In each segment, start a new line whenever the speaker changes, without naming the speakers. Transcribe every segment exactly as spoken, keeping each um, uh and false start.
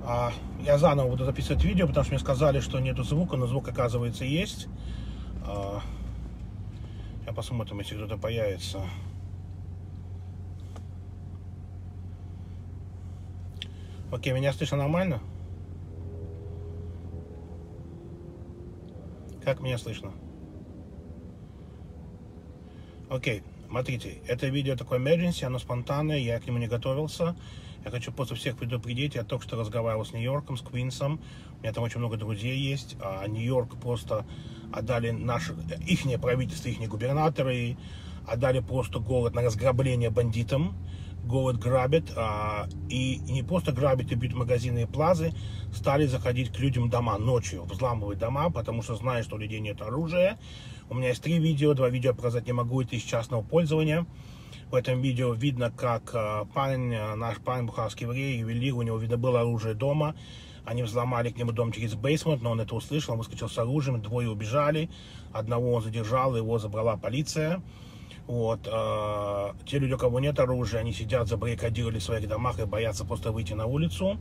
А, я заново буду записывать видео, потому что мне сказали, что нету звука, но звук, оказывается, есть. А, я посмотрим, если кто-то появится. Окей, меня слышно нормально? Как меня слышно? Окей, смотрите, это видео такое emergency, оно спонтанное, я к нему не готовился. Я хочу просто всех предупредить, я только что разговаривал с Нью-Йорком, с Квинсом, у меня там очень много друзей есть, а Нью-Йорк просто отдали наше, ихнее правительство, ихние губернаторы, отдали просто город на разграбление бандитам. Город грабит, а, и, и не просто грабит и бьют магазины и плазы, стали заходить к людям в дома ночью, взламывать дома, потому что знают, что у людей нет оружия. У меня есть три видео, два видео показать не могу, это из частного пользования. В этом видео видно, как а, парень, наш парень, бухарский еврей, ювелир, у него, видно, было оружие дома. Они взломали к нему дом через бейсмент, но он это услышал, он выскочил с оружием, двое убежали, одного он задержал, его забрала полиция. Вот, э, те люди, у кого нет оружия, они сидят, забаррикадировали в своих домах и боятся просто выйти на улицу.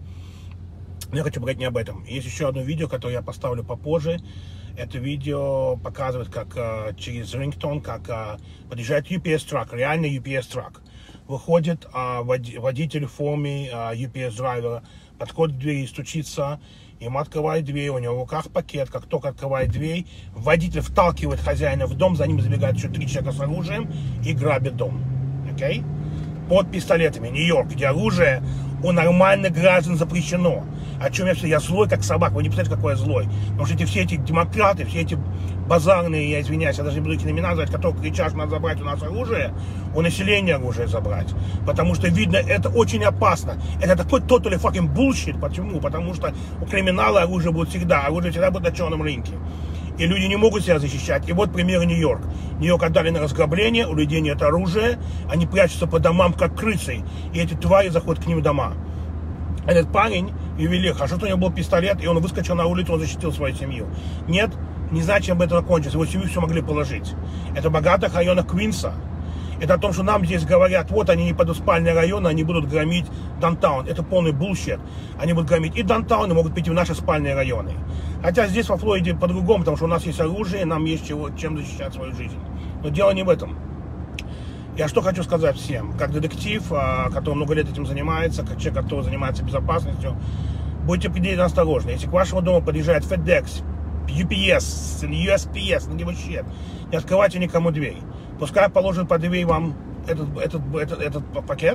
Но я хочу говорить не об этом. Есть еще одно видео, которое я поставлю попозже. Это видео показывает, как э, через рингтон, как э, подъезжает ю пи эс-трак, реальный ю пи эс-трак. Выходит э, водитель в форме э, ю пи эс-драйвера, подходит к двери, стучится. Ему открывает дверь, у него в руках пакет. Как только открывает дверь, водитель вталкивает хозяина в дом, за ним забегают еще три человека с оружием и грабит дом. Окей? Под пистолетами. Нью-Йорк, где оружие у нормальных граждан запрещено. О чем я все? Я злой, как собака. Вы не представляете, какой я злой. Потому что эти, все эти демократы, все эти базарные, я извиняюсь, я даже не буду их имена называть, которые кричат, что надо забрать у нас оружие, у населения оружие забрать. Потому что, видно, это очень опасно. Это такой totally fucking bullshit. Почему? Потому что у криминала оружие будет всегда. Оружие всегда будет на черном рынке. И люди не могут себя защищать. И вот пример Нью-Йорк. Нью-Йорк отдали на разграбление, у людей нет оружия, они прячутся по домам, как крысы. И эти твари заходят к ним в дома. Этот парень, ювелир, хорошо, что у него был пистолет, и он выскочил на улицу, он защитил свою семью. Нет, не знаю, чем бы это закончилось. Его семью все могли положить. Это в богатых районах Квинса. Это о том, что нам здесь говорят, вот они не пойдут в спальные районы, они будут громить даунтаун. Это полный булщит. Они будут громить и даунтаун, и могут прийти в наши спальные районы. Хотя здесь во Флориде по-другому, потому что у нас есть оружие, нам есть чего, чем защищать свою жизнь. Но дело не в этом. Я что хочу сказать всем, как детектив, который много лет этим занимается, как человек, который занимается безопасностью, будьте предельно осторожны. Если к вашему дому подъезжает FedEx, ю пи эс, ю эс пи эс, ну вообще, не открывайте никому дверь. Пускай положит под дверь вам этот, этот, этот, этот пакет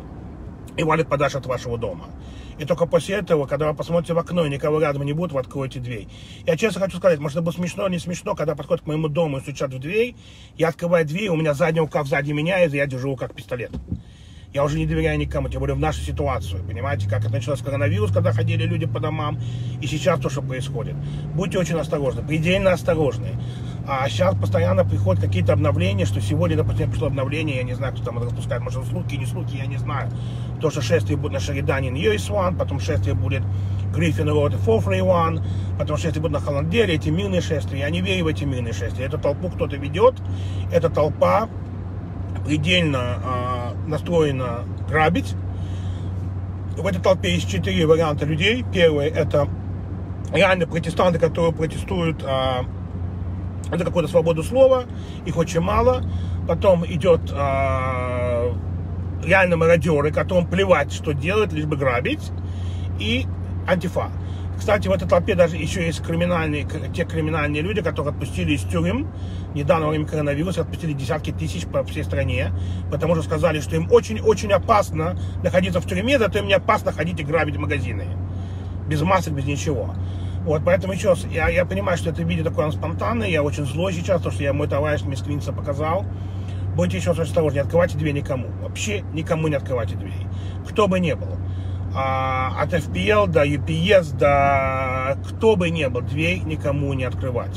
и валит подальше от вашего дома. И только после этого, когда вы посмотрите в окно и никого рядом не будет, вы откроете дверь. Я честно хочу сказать, может это будет смешно или не смешно, когда подходят к моему дому и стучат в дверь, я открываю дверь, у меня задняя рука сзади меня, и я держу его как пистолет. Я уже не доверяю никому, тем более в нашу ситуацию. Понимаете, как это началось коронавирус, когда ходили люди по домам, и сейчас то, что происходит. Будьте очень осторожны, предельно осторожны. А сейчас постоянно приходят какие-то обновления, что сегодня, допустим, пришло обновление, я не знаю, кто там это распускает, может, слухи, не слухи, я не знаю. То, что шествие будет на Шеридане ю эс один, потом шествие будет Гриффин Роуд четыреста тридцать один, потом шествие будет на Холландере, эти мирные шествия. Я не верю в эти мирные шествия. Эту толпу кто-то ведет, эта толпа предельно э, настроена грабить. В этой толпе есть четыре варианта людей. Первый — это реально протестанты, которые протестуют э, за какую-то свободу слова, их очень мало. Потом идет э, реально мародеры, которым плевать, что делать, лишь бы грабить. И антифа. Кстати, в этой толпе даже еще есть криминальные, те криминальные люди, которые отпустили из тюрем. Недавно во время коронавируса отпустили десятки тысяч по всей стране, потому что сказали, что им очень-очень опасно находиться в тюрьме, зато им не опасно ходить и грабить магазины. Без масок, без ничего. Вот, поэтому еще раз, я, я понимаю, что это видео такое спонтанное, я очень злой сейчас, потому что я мой товарищ мне с Квинса показал. Будьте еще раз осторожны, не открывайте дверь никому. Вообще никому не открывайте дверь. Кто бы ни был. А, от эф пи эл до ю пи эс, до кто бы ни был, дверь никому не открывать.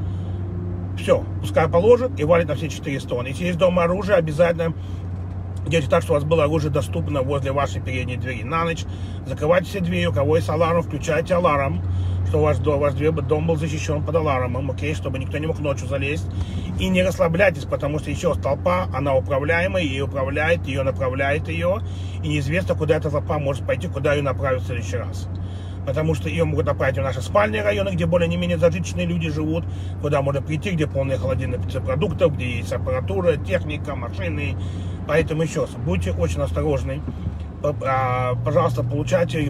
Все, пускай положит и валит на все четыре стороны. Если есть дома оружие, обязательно делайте так, что у вас было оружие доступно возле вашей передней двери. На ночь закрывайте все двери, у кого есть аларм, включайте аларм, что у вас, у вас дом был защищен под алармом, окей, чтобы никто не мог ночью залезть. И не расслабляйтесь, потому что еще раз толпа, она управляемая, ее управляет, ее направляет ее, и неизвестно, куда эта толпа может пойти, куда ее направить в следующий раз. потому что ее могут направить в наши спальные районы, где более-менее зажиточные люди живут, куда можно прийти, где полные холодильники продуктов, где есть аппаратура, техника, машины. Поэтому еще раз, будьте очень осторожны. Пожалуйста, получайте,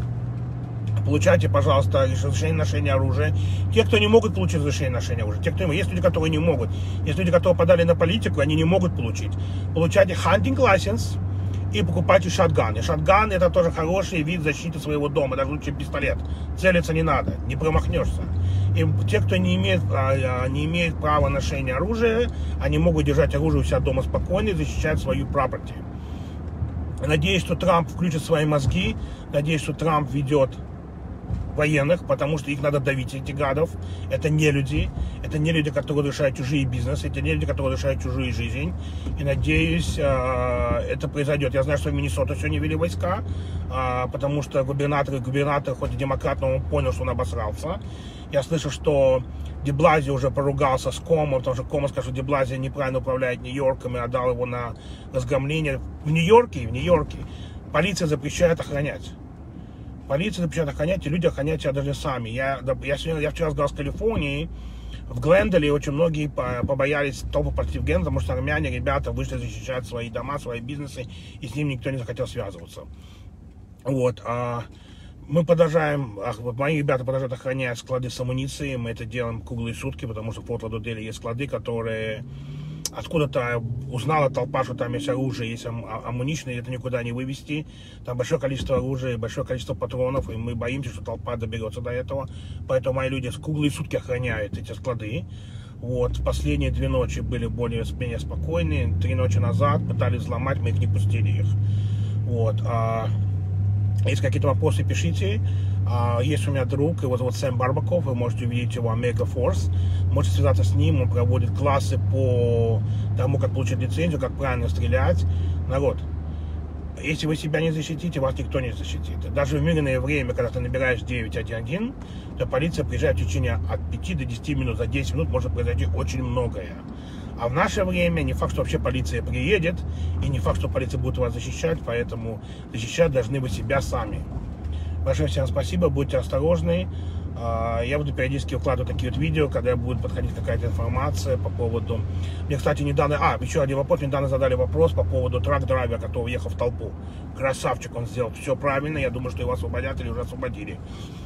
получайте, пожалуйста, разрешение ношения оружия. Те, кто не могут получить разрешение ношения оружия, те, кто есть люди, которые не могут. Есть люди, которые подали на политику, они не могут получить. Получайте hunting license и покупайте шотган. И шотган — это тоже хороший вид защиты своего дома, даже лучше пистолет. Целиться не надо, не промахнешься. И те, кто не имеет, не имеет права ношения оружия, они могут держать оружие у себя дома спокойно и защищать свою property. Надеюсь, что Трамп включит свои мозги. Надеюсь, что Трамп ведет военных, потому что их надо давить, эти гадов. Это не люди. Это не люди, которые решают чужие бизнесы. Это не люди, которые решают чужую жизнь. И надеюсь, это произойдет. Я знаю, что в Миннесоту сегодня вели войска, потому что губернатор, губернатор, хоть и демократ, но он понял, что он обосрался. Я слышал, что Де Блазио уже поругался с Комо, потому что Комо сказал, что Де Блазио неправильно управляет Нью-Йорком и отдал его на разгромление. В Нью-Йорке, в Нью-Йорке полиция запрещает охранять. Полиция запрещает охранять, и люди охраняют себя даже сами. Я, я, сегодня, я вчера разговаривал с Калифорнией. В Глендале очень многие побоялись толпы против Генза, потому что армяне, ребята, вышли защищать свои дома, свои бизнесы, и с ним никто не захотел связываться. Вот. Мы продолжаем, мои ребята продолжают охранять склады с амуницией. Мы это делаем круглые сутки, потому что в Форт Лодердейле есть склады, которые откуда-то узнала толпа, что там есть оружие, есть ам амуниция, это никуда не вывести. Там большое количество оружия, большое количество патронов, и мы боимся, что толпа доберется до этого. Поэтому мои люди круглые сутки охраняют эти склады. Вот, последние две ночи были более-менее спокойные. Три ночи назад пытались взломать, мы их не пустили их. Вот. Если какие-то вопросы, пишите. Есть у меня друг, его зовут Сэм Барбаков, вы можете увидеть его Omega Force. Можете связаться с ним, он проводит классы по тому, как получить лицензию, как правильно стрелять. Народ, если вы себя не защитите, вас никто не защитит. Даже в мирное время, когда ты набираешь девять один один, то полиция приезжает в течение от пяти до десяти минут. За десять минут может произойти очень многое. А в наше время не факт, что вообще полиция приедет, и не факт, что полиция будет вас защищать, поэтому защищать должны вы себя сами. Большое всем спасибо, будьте осторожны. Я буду периодически выкладывать такие вот видео, когда будет подходить какая-то информация по поводу... Мне, кстати, недавно... А, еще один вопрос. Мне недавно задали вопрос по поводу трак-драйвера, который уехал в толпу. Красавчик, он сделал все правильно. Я думаю, что его освободят или уже освободили.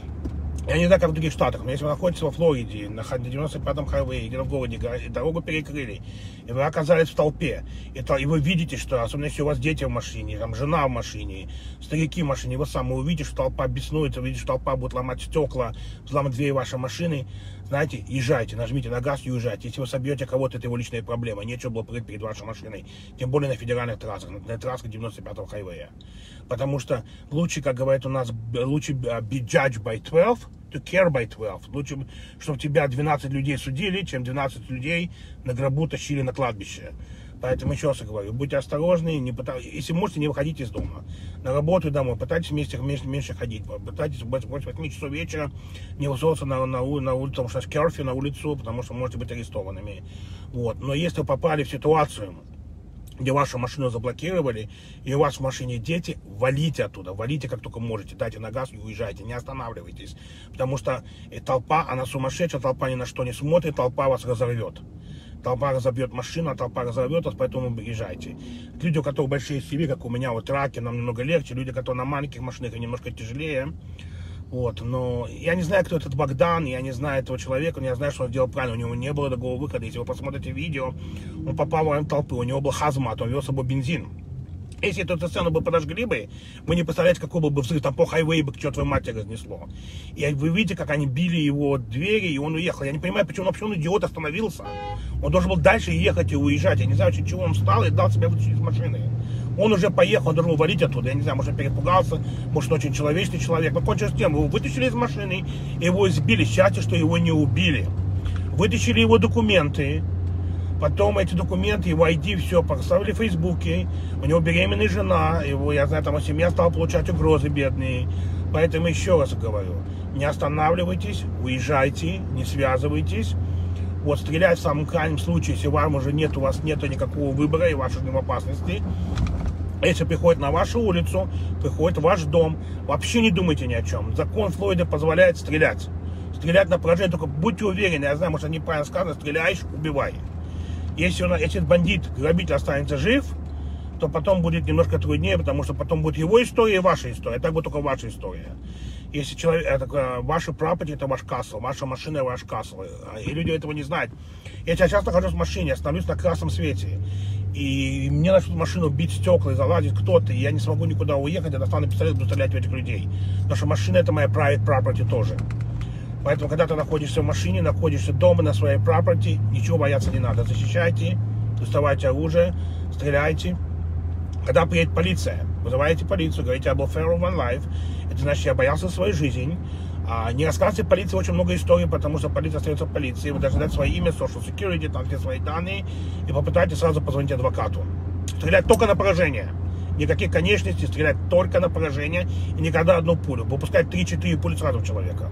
Я не знаю, как в других штатах, но если вы находитесь во Флориде, на девяносто пятом хайвее, где-то в городе, дорогу перекрыли, и вы оказались в толпе, и, то, и вы видите, что, особенно если у вас дети в машине, там, жена в машине, старики в машине, вы сами увидите, что толпа беснуется, увидите, что толпа будет ломать стекла, взломать двери вашей машины, знаете, езжайте, нажмите на газ и уезжайте. Если вы собьете кого-то, это его личная проблема, нечего было прыгать перед вашей машиной, тем более на федеральных трассах, на трассах девяносто пятого хайвея. Потому что лучше, как говорят у нас, лучше be judged by twelve, to care by twelve. Лучше, чтобы тебя двенадцать людей судили, чем двенадцать людей на гробу тащили на кладбище. Поэтому еще раз говорю, будьте осторожны, не пытайтесь, если можете, не выходите из дома. На работу и домой, пытайтесь вместе меньше, меньше ходить. Пытайтесь после восьми часов вечера не высовываться на, на, на улицу, потому что керфи на улицу, потому что можете быть арестованными. Вот. Но если вы попали в ситуацию, где вашу машину заблокировали, и у вас в машине дети, валите оттуда, валите как только можете, дайте на газ и уезжайте, не останавливайтесь. Потому что толпа, она сумасшедшая, толпа ни на что не смотрит, толпа вас разорвет. Толпа разобьет машину, а толпа разорвет вас, поэтому езжайте. Люди, у которых большие семьи, как у меня, вот траки, нам немного легче, люди, которые на маленьких машинах, немножко тяжелее. Вот, но я не знаю, кто этот Богдан, я не знаю этого человека, но я знаю, что он сделал правильно, у него не было другого выхода. Если вы посмотрите видео, он попал в толпы, у него был хазмат, он вез с собой бензин. Если эту сцену бы подожгли бы, вы не представляете, какой был бы взрыв, там по хайвею бы к чертовой матери разнесло. И вы видите, как они били его двери, и он уехал. Я не понимаю, почему вообще он, идиот, остановился. Он должен был дальше ехать и уезжать. Я не знаю, чего он встал и дал себя вытащить из машины. Он уже поехал, он должен был валить оттуда. Я не знаю, может, он перепугался, может, он очень человечный человек. Но кончилось тем, его вытащили из машины, его избили. Счастье, что его не убили. Вытащили его документы. Потом эти документы, его ай ди, все, поставили в Фейсбуке. У него беременная жена, его, я знаю, там семья стала получать угрозы бедные. Поэтому еще раз говорю, не останавливайтесь, уезжайте, не связывайтесь. Вот, стрелять в самом крайнем случае, если вам уже нет, у вас нет никакого выбора и вашей в опасности. Если приходит на вашу улицу, приходит в ваш дом, вообще не думайте ни о чем. Закон Флойда позволяет стрелять. Стрелять на поражение, только будьте уверены, я знаю, может, это неправильно сказано, стреляешь, убивай. Если, он, если бандит, грабитель останется жив, то потом будет немножко труднее, потому что потом будет его история и ваша история. Так будет только ваша история. Если человек, это, ваши property, это ваш касл, ваша машина, ваш касл. И люди этого не знают. Я сейчас нахожусь в машине, остановлюсь на красном свете. И мне начнут машину бить стекла и залазить кто-то, и я не смогу никуда уехать, я достану пистолет и буду стрелять в этих людей. Потому что машина это моя private property тоже. Поэтому, когда ты находишься в машине, находишься дома на своей property, ничего бояться не надо. Защищайте, доставайте оружие, стреляйте. Когда приедет полиция, вызываете полицию, говорите, я был fair of one life, это значит, я боялся своей жизни. А не рассказывайте полиции очень много историй, потому что полиция остается полицией. Вы должны дать свое имя, social security, там где свои данные, и попытайтесь сразу позвонить адвокату. Стрелять только на поражение. Никаких конечностей, стрелять только на поражение и никогда одну пулю. Выпускать три-четыре пули сразу в человека.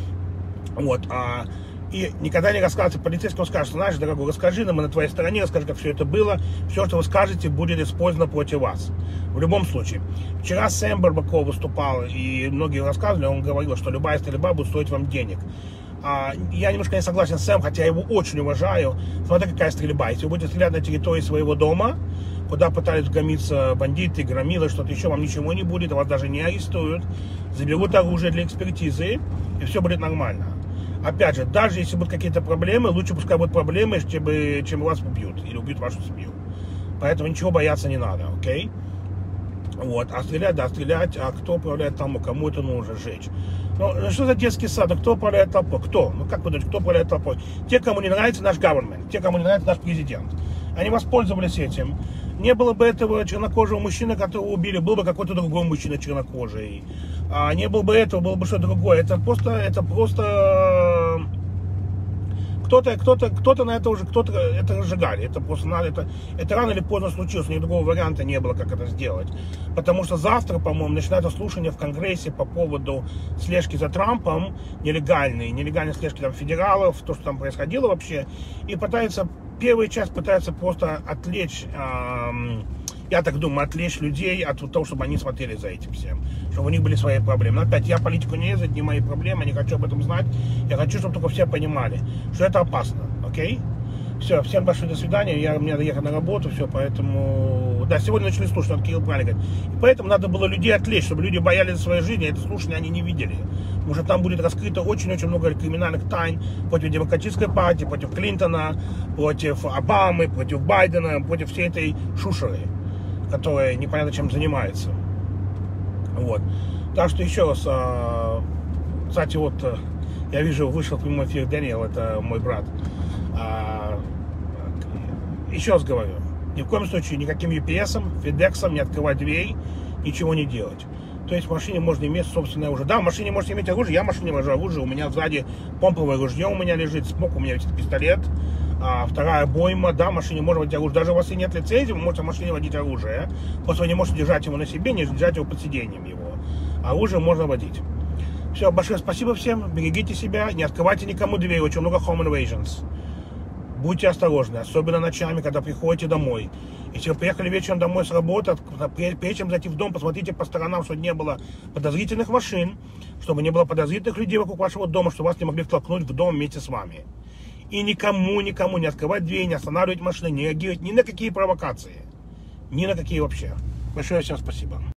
Вот. А, и никогда не рассказывайте полицейскому, скажете, знаешь, дорогой, расскажи нам, мы на твоей стороне, расскажи, как все это было. Все, что вы скажете, будет использовано против вас. В любом случае. Вчера Сэм Барбаков выступал, и многие рассказывали, он говорил, что любая стрельба будет стоить вам денег. А, я немножко не согласен с Сэм, хотя я его очень уважаю. Смотри, какая стрельба. Если вы будете стрелять на территории своего дома, куда пытались громиться бандиты, громилы, что-то еще, вам ничего не будет, вас даже не арестуют, заберут оружие для экспертизы, и все будет нормально. Опять же, даже если будут какие-то проблемы, лучше пускай будут проблемы, чем, чем вас убьют, или убьют вашу семью. Поэтому ничего бояться не надо, окей? Вот, а стрелять, да, стрелять, а кто управляет толпой, кому это нужно сжечь? Ну, что за детский сад, ну, кто управляет толпой? Кто? Ну, как вы думаете, кто управляет толпой? Те, кому не нравится наш government, те, кому не нравится наш президент. Они воспользовались этим. Не было бы этого чернокожего мужчины, которого убили, был бы какой-то другой мужчина чернокожий. А не было бы этого, было бы что-то другое. Это просто, это просто кто-то, кто-то, кто-то на это уже, кто-то это разжигали. Это просто надо, это, это рано или поздно случилось, ни другого варианта не было, как это сделать. Потому что завтра, по-моему, начинается слушание в Конгрессе по поводу слежки за Трампом, нелегальной, нелегальной слежки там федералов, то, что там происходило вообще, и пытается Первая часть пытается просто отвлечь, эм, я так думаю, отвлечь людей от того, чтобы они смотрели за этим всем, чтобы у них были свои проблемы. Но опять, я политику не лезу, не мои проблемы, я не хочу об этом знать. Я хочу, чтобы только все понимали, что это опасно, окей? Все, всем большое до свидания, я, мне надо ехать на работу, все, поэтому... Да, сегодня начали слушать, он Кирилл правильно говорит. И поэтому надо было людей отвлечь, чтобы люди боялись за свою жизнь, а это слушание они не видели. Потому что там будет раскрыто очень-очень много криминальных тайн против демократической партии, против Клинтона, против Обамы, против Байдена, против всей этой шушеры, которая непонятно чем занимается. Вот. Так что еще раз, кстати, вот я вижу, вышел в прямой эфир Дэниел, это мой брат. Еще раз говорю, ни в коем случае никаким ю пи эс, федексом не открывать дверь, ничего не делать. То есть в машине можно иметь собственное оружие. Да, в машине можете иметь оружие, я в машине вожу оружие, у меня сзади помповое ружье у меня лежит, смок у меня висит пистолет, а, вторая бойма, да, в машине можно водить оружие. Даже у вас и нет лицензии, вы можете в машине водить оружие. Просто вы не можете держать его на себе, не держать его под сиденьем его. Оружие можно водить. Все, большое спасибо всем, берегите себя, не открывайте никому дверь, очень много home invasions. Будьте осторожны, особенно ночами, когда приходите домой. Если вы приехали вечером домой с работы, прежде чем зайти в дом, посмотрите по сторонам, чтобы не было подозрительных машин, чтобы не было подозрительных людей вокруг вашего дома, чтобы вас не могли втолкнуть в дом вместе с вами. И никому, никому не открывать дверь, не останавливать машины, не реагировать ни на какие провокации. Ни на какие вообще. Большое всем спасибо.